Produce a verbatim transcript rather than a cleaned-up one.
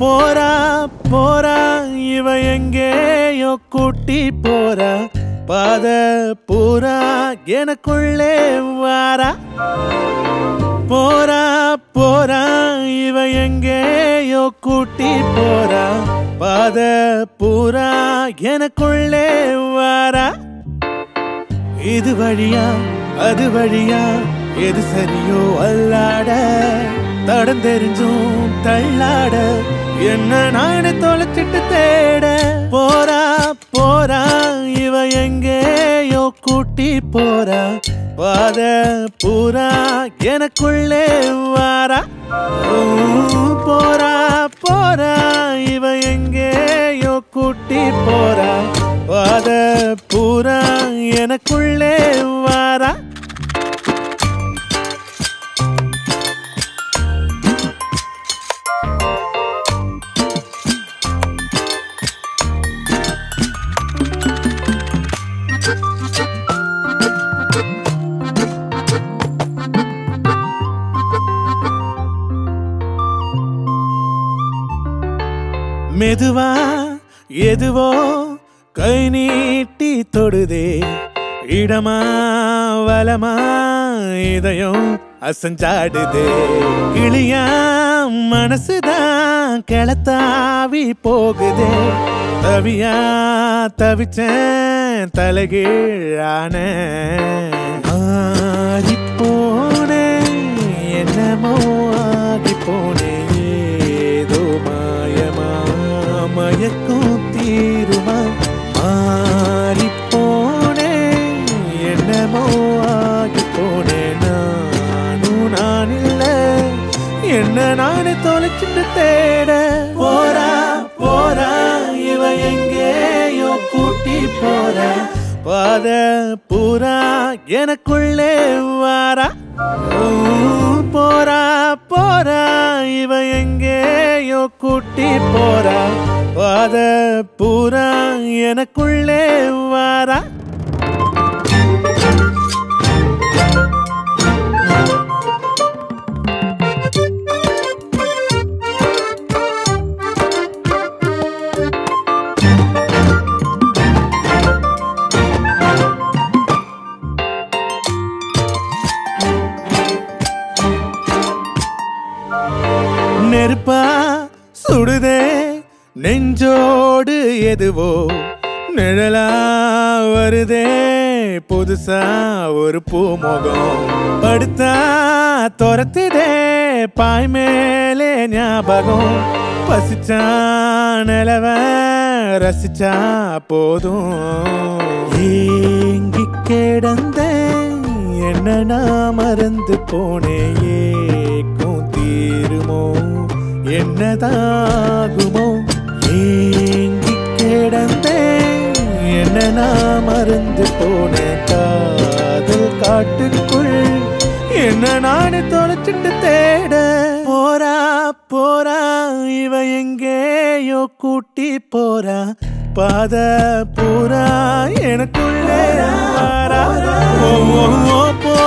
போரா போரா இவ எங்கேயோ கூட்டி போரா பாத பூரா எனக்குள்ளே வாரா போரா போரா இவ எங்கேயோ கூட்டி போரா பாத பூரா எனக்குள்ளே வாரா இது வழியா அது வழியா எது சரியோ அல்லாட தடம் தெரிஞ்சும் தள்ளாட என்ன நானே தொலைச்சிட்டு தேட போரா போரா இவ எங்கேயோ கூட்டி போரா பாத பூரா எனக்குள்ளே வாரா போரா போரா இவ எங்கேயோ கூட்டி போரா பாத பூரா எனக்குள்ளே வாரா மெதுவா எதுவோ கை நீட்டி தொடுதே இடமா வலமா இதயம் அசஞ்சாடுதே கிளியா மனசுதான் கிளத்தாவி போகுதே தவியா தவிச்சேன் தலைகீழான ஆகி போனேன் என்னமோ ஆகி போனேன் ஏதோ மாயமா மயக்கும் தீருமா மாறி போனேன் என்னமோ ஆகி போனேன் நானும் நான் இல்ல என்ன நானே தொலைச்சிட்டு தேட போரா போரா இவ எங்கேயோ கூட்டி போரா பாத பூரா எனக்குள்ளே வாரா போரா போரா இவ எங்கேயோ கூட்டி போரா பாத பூரா எனக்குள்ளே வாரா நெருப்பா சுடுதே நெஞ்சோடு எதுவோ நிழலா வருதே புதுசா ஒரு பூமுகம் படுத்தா துரத்துதே பாய் மேலே ஞாபகம் பசிச்சா நிலவ ரசிச்சா போதும் ஏங்கி கிடந்த என்ன நான் மறந்து போனேன் ஏக்கும் தீருமோ என்னதாகுமோ ஏங்கி கிடந்தேன் என்ன நான் மறந்து போனேன் காதல் காட்டுக்குள் என்ன நானே தொலைச்சிட்டு தேட போரா போரா இவ எங்கேயோ கூட்டி போரா பாத பூரா எனக்குள்ளே வாரா ஓ ஓ